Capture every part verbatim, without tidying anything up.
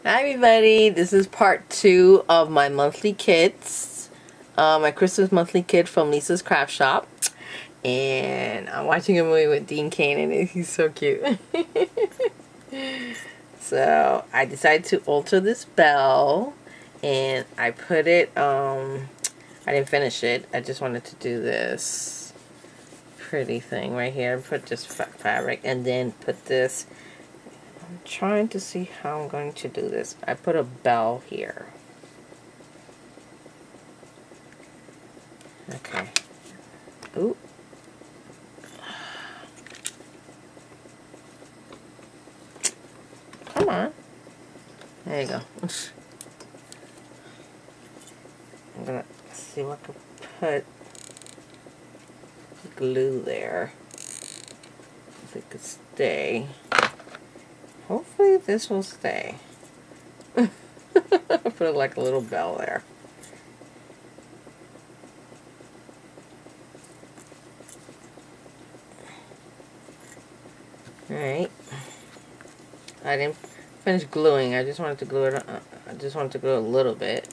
Hi everybody, this is part two of my monthly kits. Uh, my Christmas monthly kit from Lisa's Craft Shop. And I'm watching a movie with Dean Cain and he's so cute. So I decided to alter this bell and I put it, um, I didn't finish it. I just wanted to do this pretty thing right here. Put just fa fabric and then put this. I'm trying to see how I'm going to do this. I put a bell here. Okay. Ooh. Come on. There you go. I'm gonna see if I can put glue there. If it could stay. Hopefully this will stay. Put it like a little bell there. Alright. I didn't finish gluing. I just wanted to glue it. Uh, I just wanted to glue a little bit.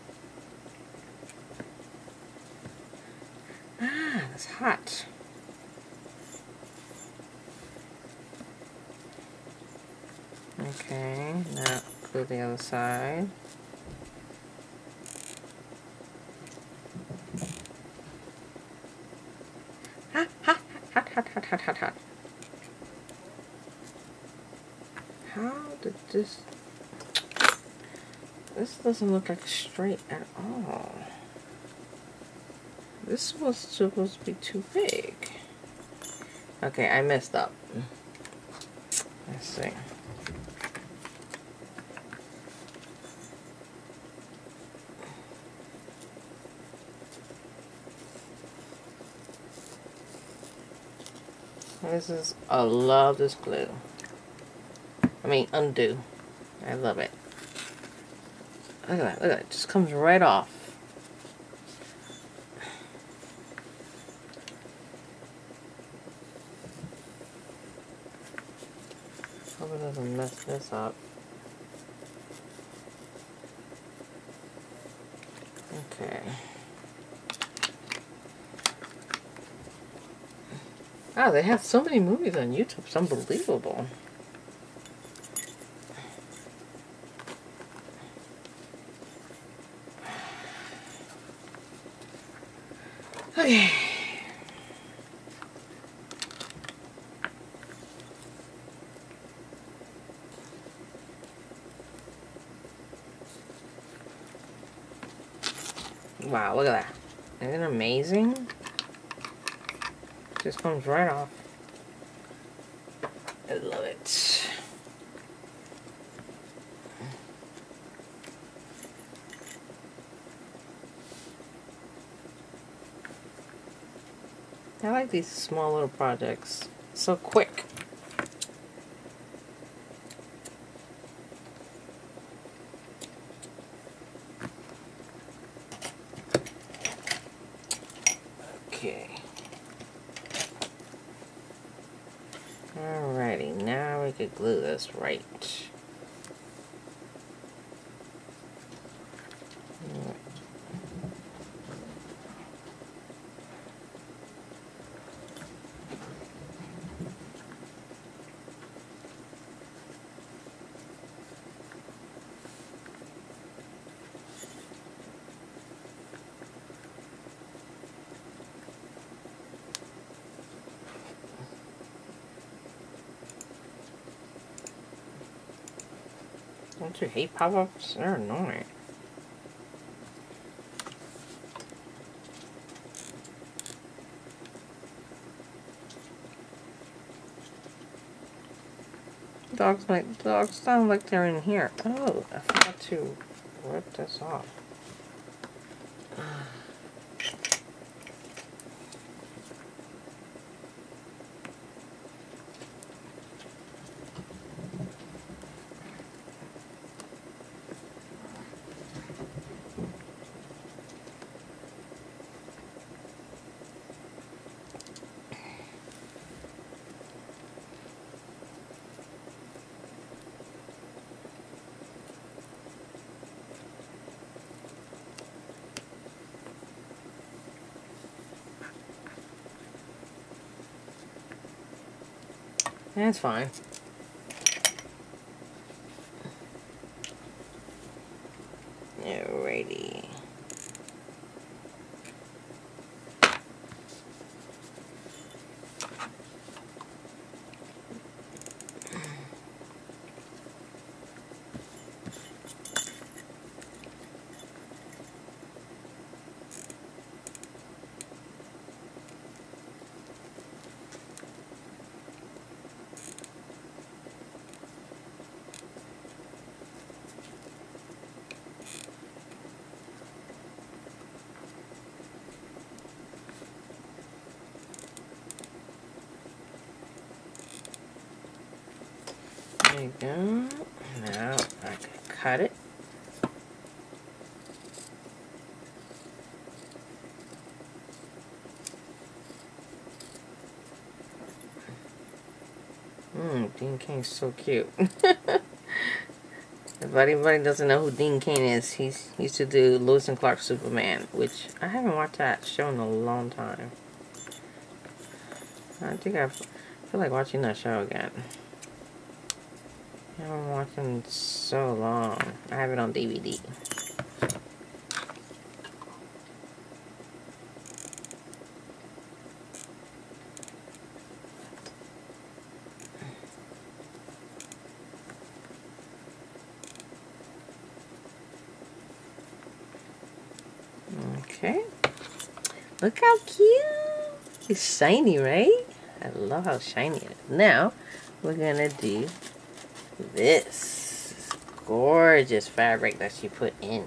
Ah, it's hot. Okay, now glue the other side. Hot, hot, hot, hot, hot, hot, hot, hot. How did this... This doesn't look like straight at all. This was supposed to be too big. Okay, I messed up. Let's see. This is, I love this glue. I mean, undo. I love it. Look at that, look at that. It just comes right off. Hope it doesn't mess this up. Okay. Wow, they have so many movies on YouTube. It's unbelievable. Okay. Wow, look at that. Isn't it amazing? Just comes right off. I love it. I like these small little projects. So quick. Okay. Alrighty, now we could glue this right. Don't you hate pop-ups? They're annoying. Dogs like dogs sound like they're in here. Oh, I forgot to rip this off. That's fine. Alrighty. There you go. Now I can cut it. Mmm, Dean Cain's so cute. If anybody doesn't know who Dean Cain is, he's, he used to do Lois and Clark Superman, which I haven't watched that show in a long time. I think I feel like watching that show again. I haven't watched it in so long. I have it on D V D. Okay. Look how cute. It's shiny, right? I love how shiny it is. Now, we're going to do this gorgeous fabric that she put in.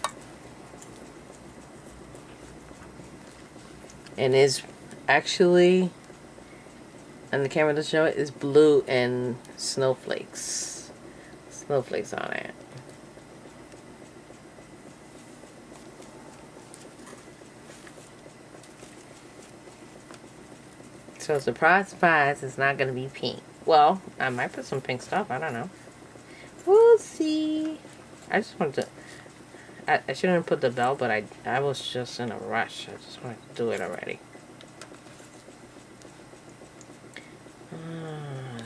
And it's actually, on the camera to show it, is blue and snowflakes. Snowflakes on it. So surprise, surprise, it's not going to be pink. Well, I might put some pink stuff. I don't know. We'll see. I just wanted to... I, I shouldn't have put the bell, but I, I was just in a rush. I just wanted to do it already. Uh,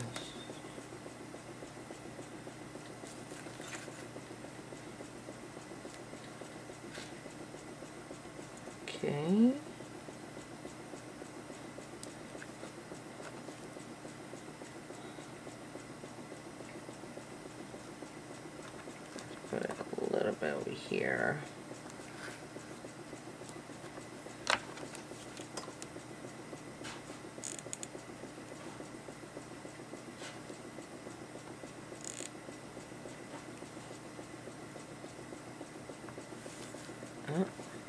okay. Put it a little bit over here. Oh.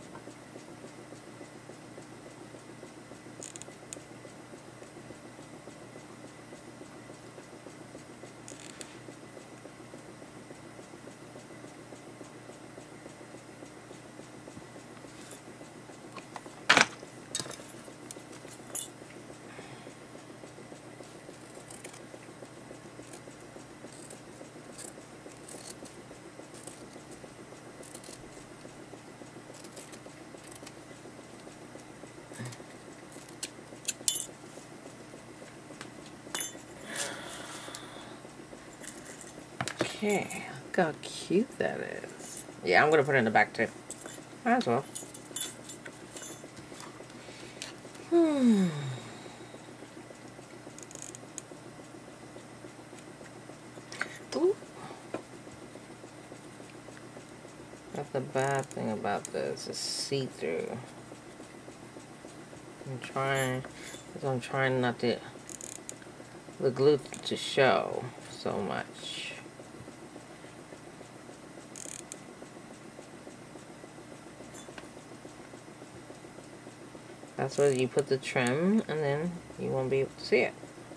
Okay, look how cute that is. Yeah, I'm gonna put it in the back too. Might as well. Hmm. Ooh. That's the bad thing about this. It's see-through. I'm trying, because I'm trying not to the glue to show so much. That's where you put the trim, and then you won't be able to see it.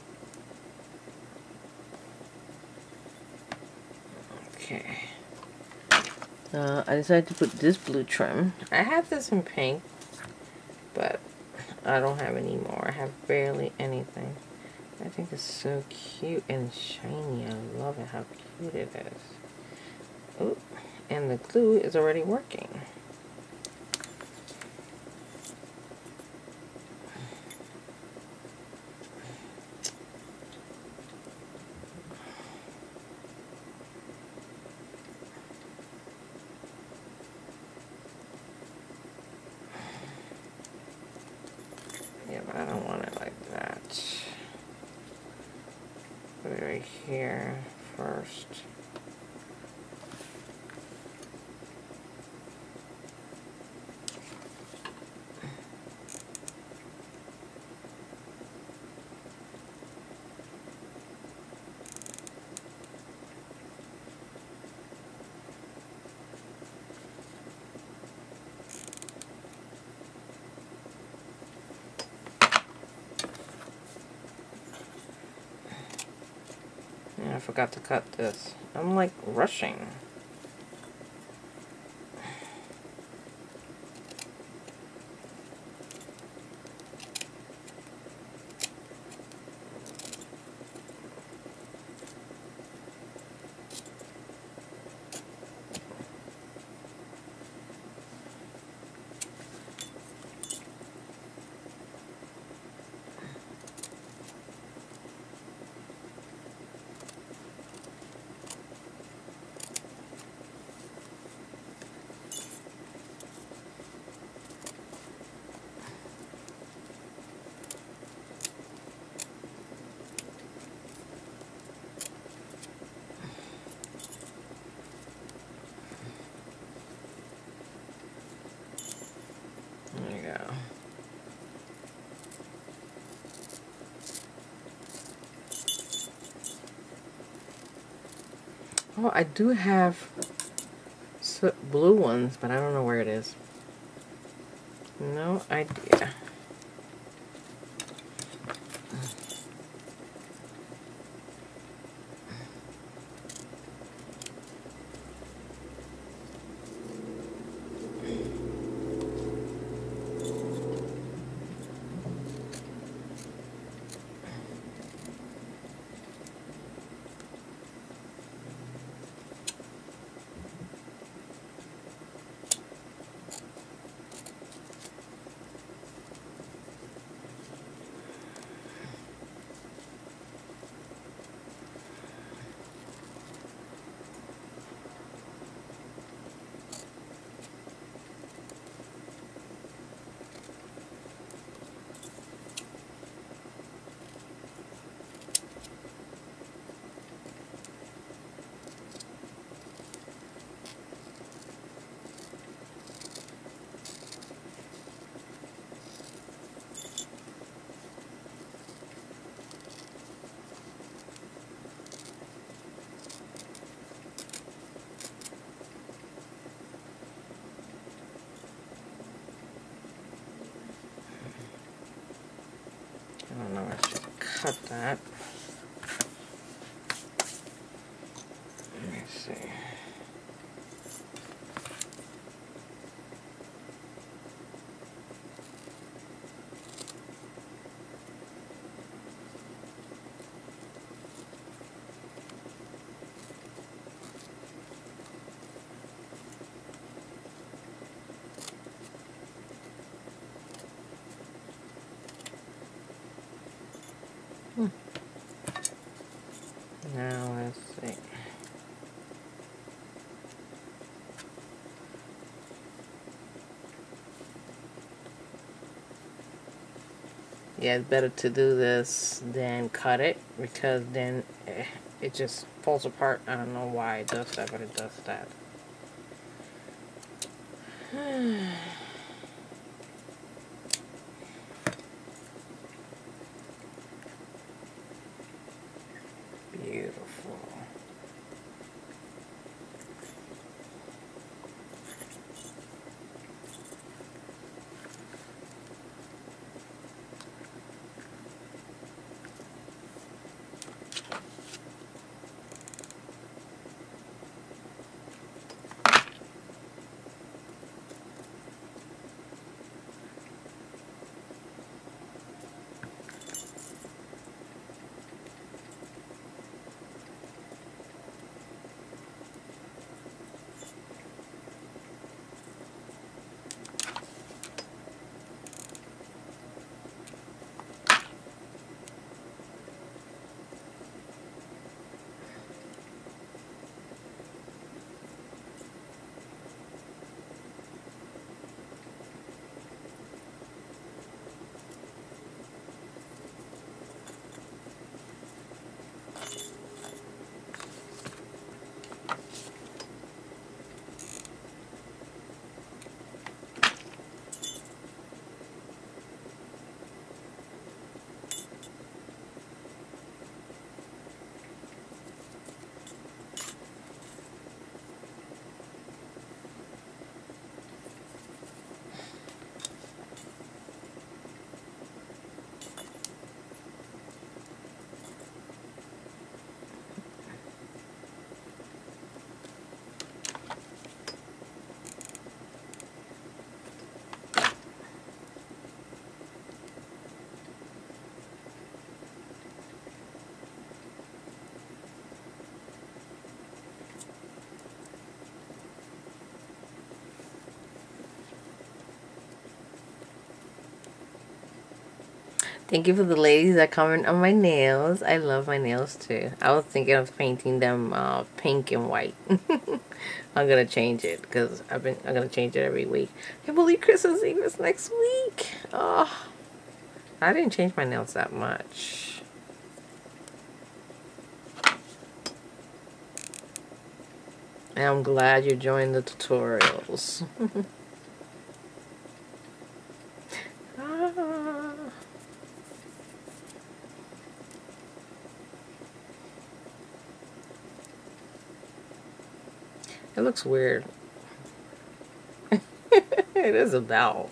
Okay. Uh, I decided to put this blue trim. I have this in pink, but I don't have any more. I have barely anything. I think it's so cute and shiny. I love it, how cute it is. Oh, and the glue is already working. Put it right here first. I forgot to cut this. I'm like rushing. There you go. Oh, I do have blue ones, but I don't know where it is. No idea. I don't know, I should cut that. Let me see. Hmm. Now let's see. Yeah, it's better to do this than cut it, because then eh, it just falls apart. I don't know why it does that, but it does that. Beautiful. Thank you for the ladies that comment on my nails. I love my nails too. I was thinking of painting them uh, pink and white. I'm gonna change it because I've been. I'm gonna change it every week. I can't believe Christmas Eve is next week. Oh, I didn't change my nails that much. And I'm glad you're enjoying the tutorials. ah. It looks weird. It is a bell.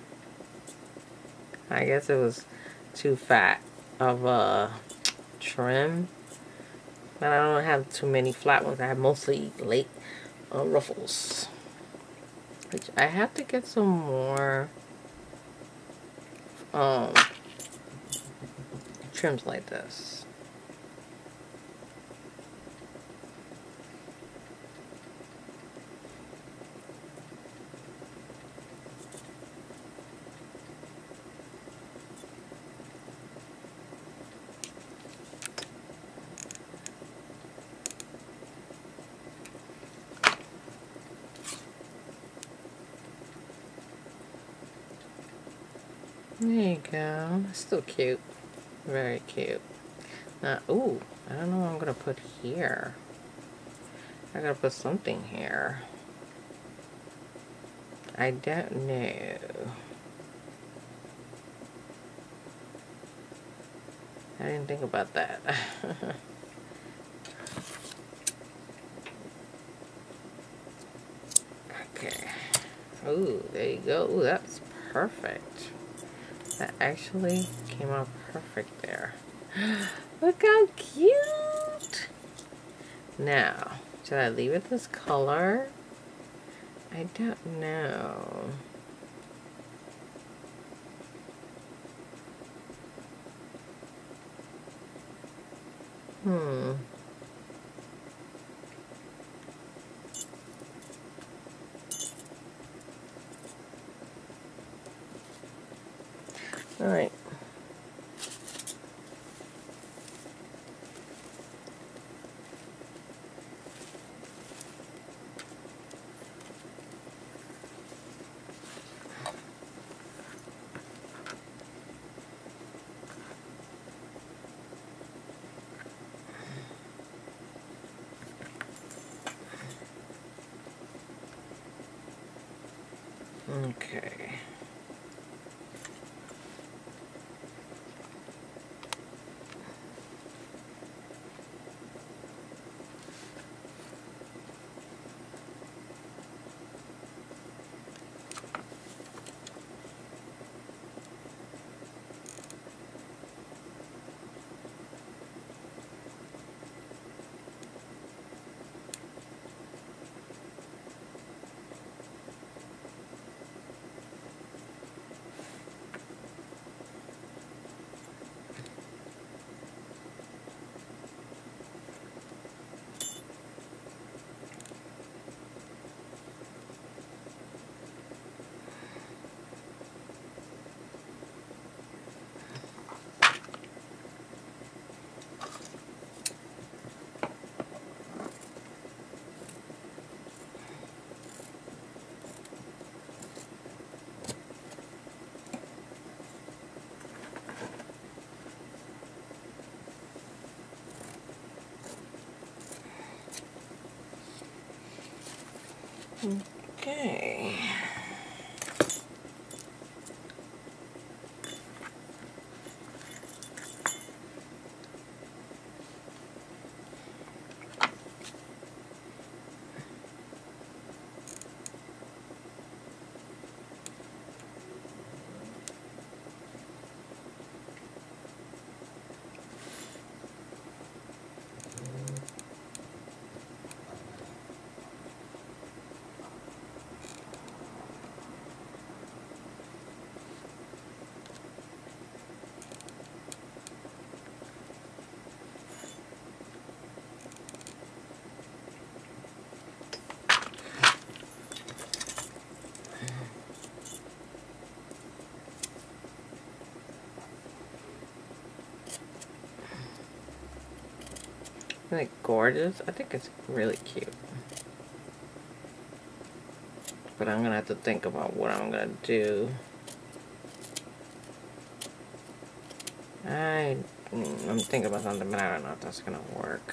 I guess it was too fat of a trim. But I don't have too many flat ones. I have mostly late uh, ruffles. Which I have to get some more um, trims like this. There you go. Still cute. Very cute. Now, ooh, I don't know what I'm gonna put here. I gotta put something here. I don't know. I didn't think about that. Okay. Ooh, there you go. Ooh, that's perfect. That actually came out perfect there. Look how cute! Now, should I leave it this color? I don't know. Hmm. All right. Okay. Okay. Isn't it gorgeous? I think it's really cute. But I'm gonna have to think about what I'm gonna do. I, I'm thinking about something, but I don't know if that's gonna work.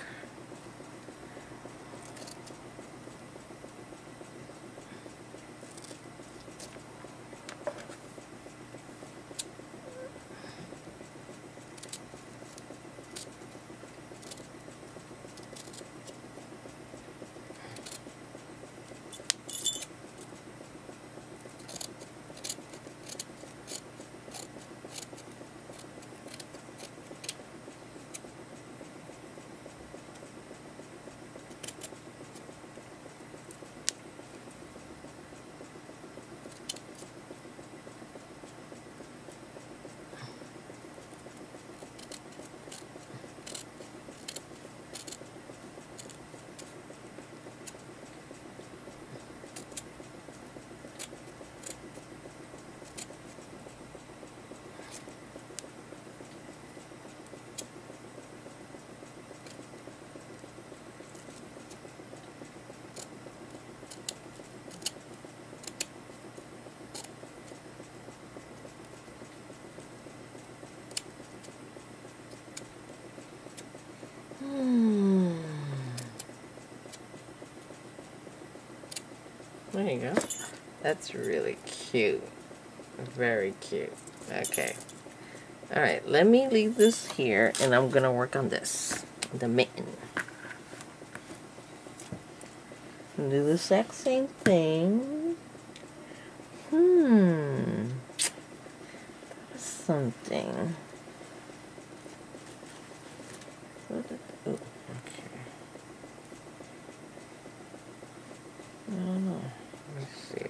There you go. That's really cute. Very cute. Okay. Alright, let me leave this here and I'm gonna work on this. The mitten. Do the exact same thing. Hmm. That is something. Oh, okay. I don't know. Let me see.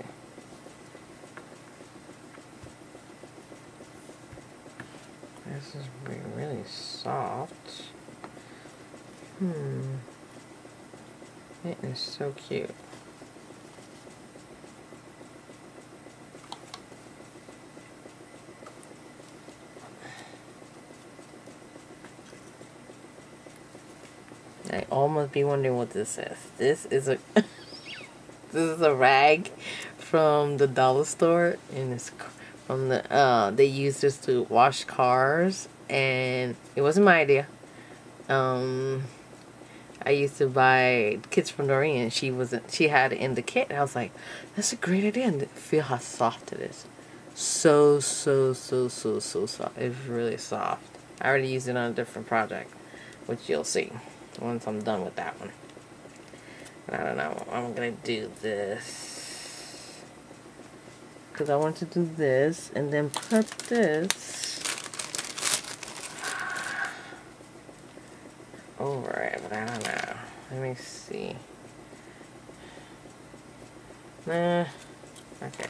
This is really soft. Hmm. It is so cute. I almost be wondering what this is. This is a this is a rag from the dollar store, and it's from the uh they used this to wash cars, and it wasn't my idea. Um, I used to buy kits from Doreen. She wasn't. She had it in the kit, and I was like, "That's a great idea." And feel how soft it is. So so so so so soft. It's really soft. I already used it on a different project, which you'll see once I'm done with that one. I don't know. I'm gonna do this because I want to do this and then put this over it, but I don't know. Let me see. Nah. Okay.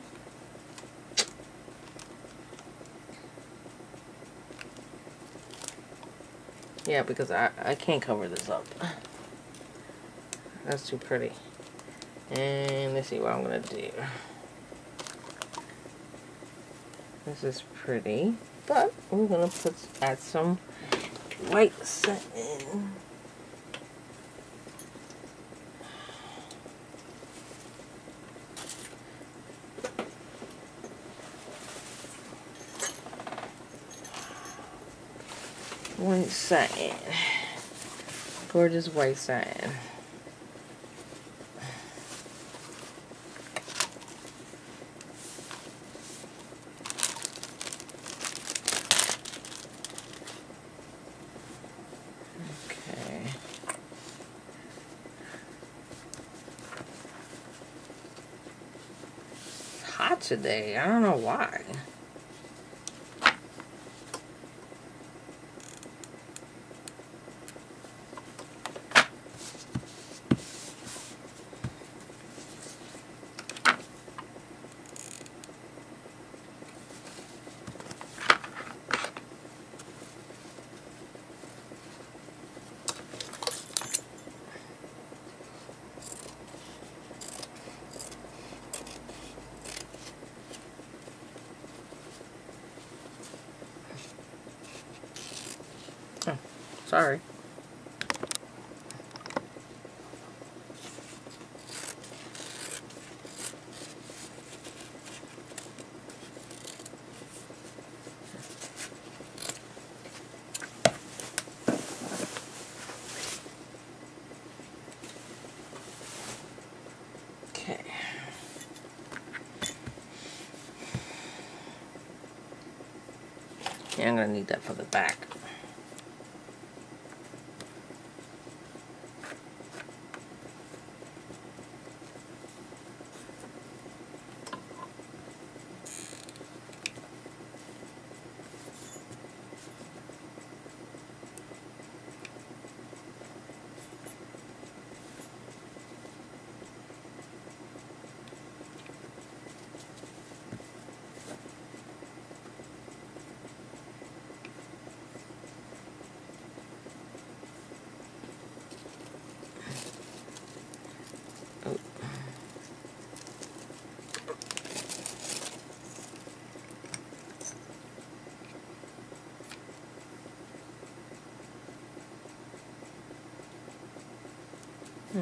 Yeah, because I, I can't cover this up. That's too pretty. And let's see what I'm gonna do. This is pretty, but we're gonna put add some white satin. White satin. Gorgeous white satin. Okay. It's hot today. I don't know why. Oh, sorry. Yeah, I'm gonna need that for the back. Hmm.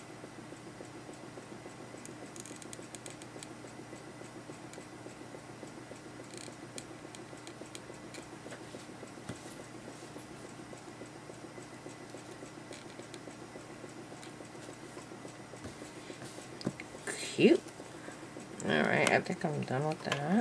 Cute. Alright, I think I'm done with that.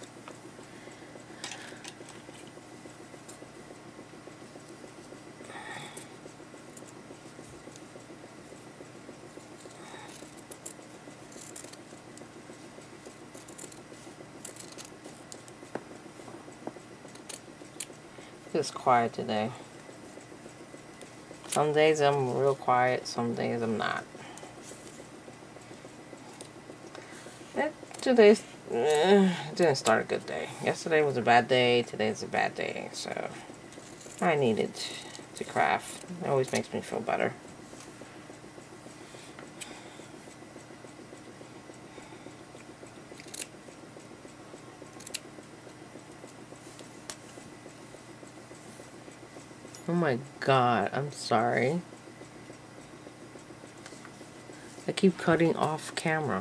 It's quiet today. Some days I'm real quiet, some days I'm not. That today's uh, didn't start a good day. Yesterday was a bad day, today's a bad day, so I needed to craft. It always makes me feel better. Oh my god, I'm sorry. I keep cutting off camera.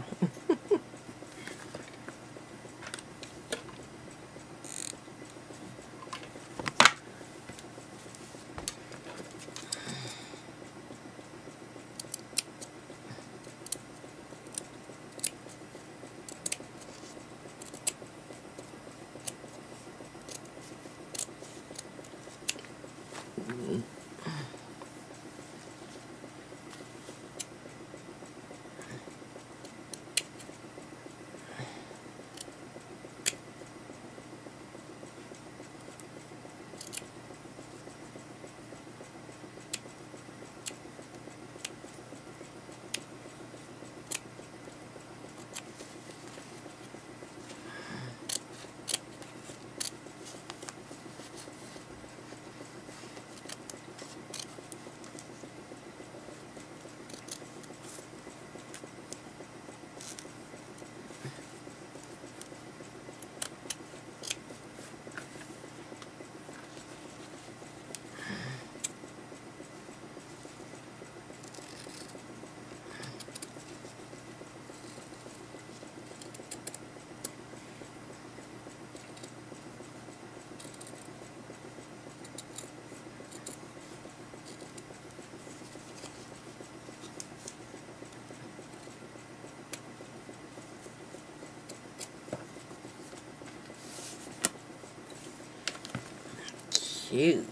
Cute.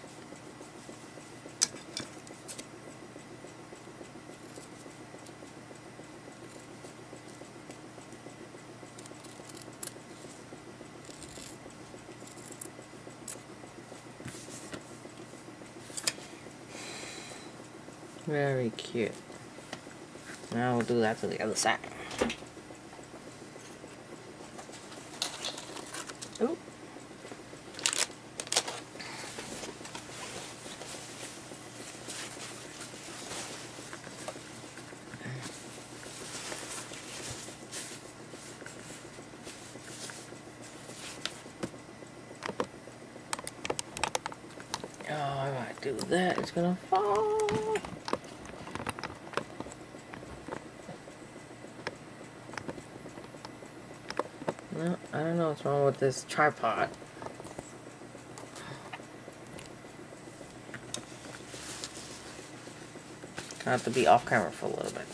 Very cute. Now we'll do that to the other side. Ooh. Oh, if I do that, it's gonna fall. No, I don't know what's wrong with this tripod. I have to be off camera for a little bit.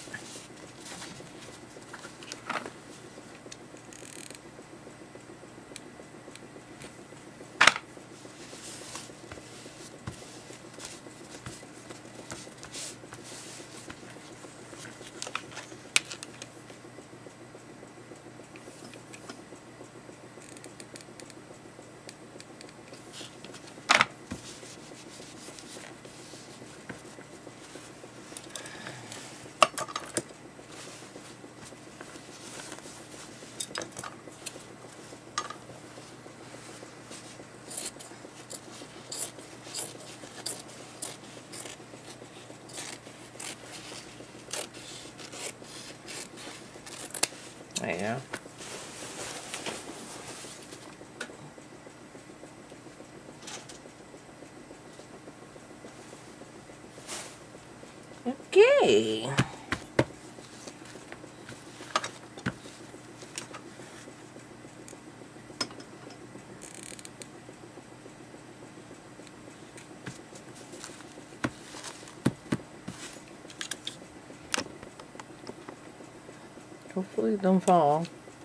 Yeah. Okay. Hopefully it don't fall.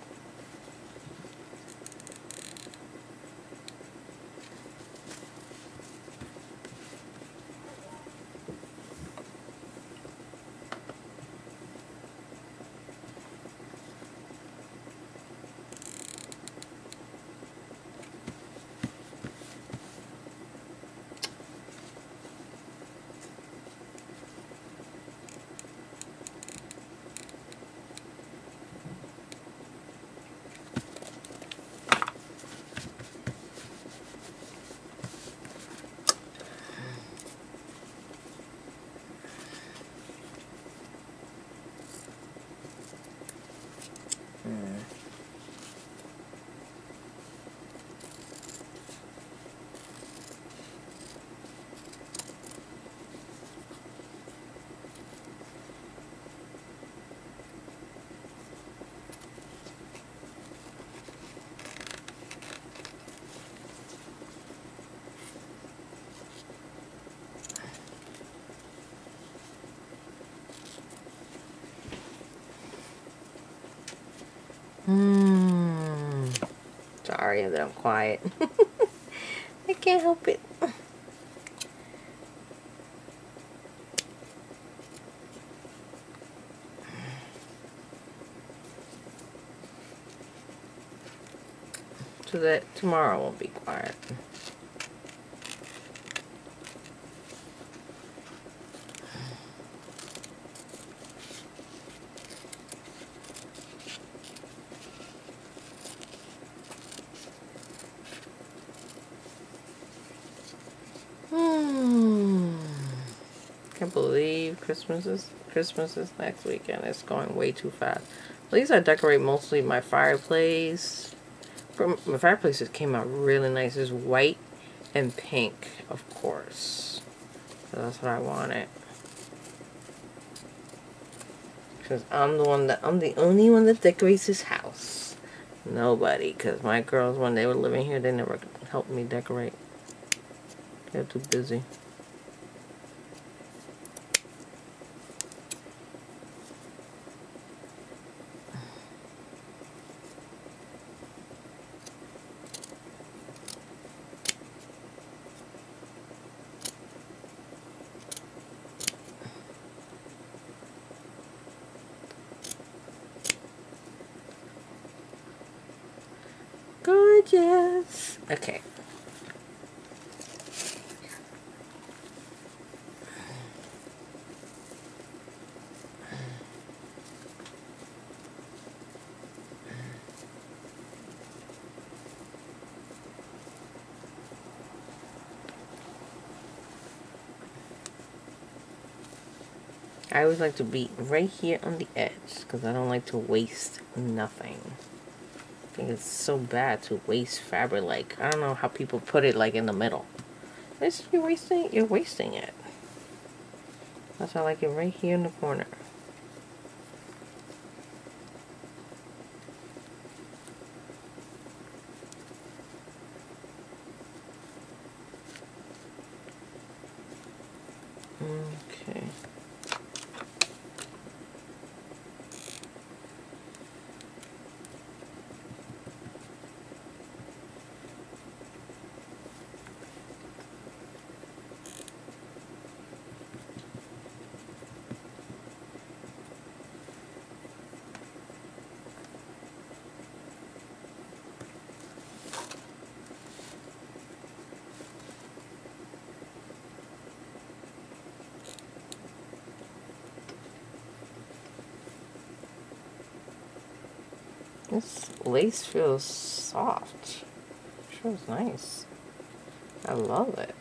Hmm. Sorry that I'm quiet. I can't help it. So that tomorrow won't be quiet. Hmm. Can't believe Christmas is Christmas is next weekend. It's going way too fast. At least I decorate mostly my fireplace. My fireplace just came out really nice. It's white and pink, of course. So that's what I wanted. Because I'm the one that I'm the only one that decorates this house. Nobody, because my girls, when they were living here, they never helped me decorate. They're too busy. Gorgeous. Okay. I always like to be right here on the edge because I don't like to waste nothing. I think it's so bad to waste fabric. Like, I don't know how people put it like in the middle. It's, you're wasting, you're wasting it. That's why I like it right here in the corner. Okay. This lace feels soft. It feels nice. I love it.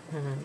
Mm-hmm.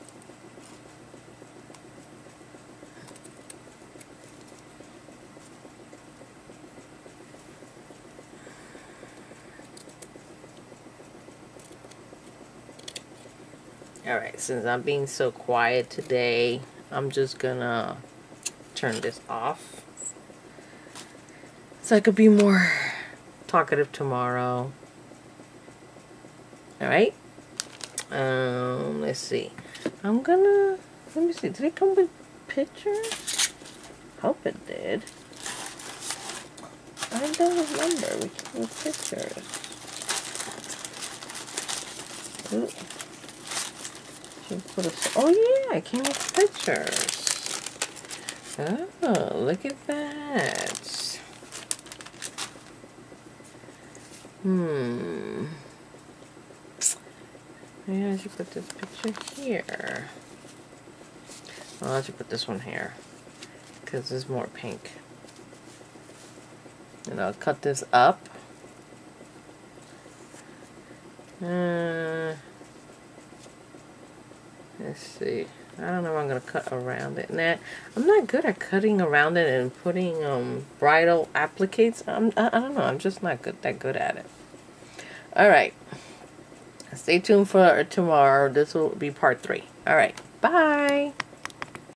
Alright, since I'm being so quiet today, I'm just gonna turn this off so I could be more talkative tomorrow. Alright? Um, let's see. I'm gonna, let me see, did it come with pictures? Hope it did. I don't remember. We came with pictures. Ooh. Put a, oh yeah, I came with pictures. Oh, look at that. Hmm. Maybe I should put this picture here. Well, I should put this one here because there's more pink. And I'll cut this up. Uh, let's see. I don't know if I'm going to cut around it. Nah, I'm not good at cutting around it and putting um, bridal appliques. I'm, I, I don't know. I'm just not good that good at it. Alright. Stay tuned for tomorrow. This will be part three. Alright. Bye.